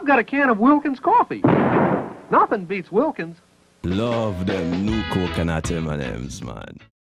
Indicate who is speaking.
Speaker 1: I've got a can of Wilkins coffee. Nothing beats Wilkins.
Speaker 2: Love them new coconut M&Ms, man.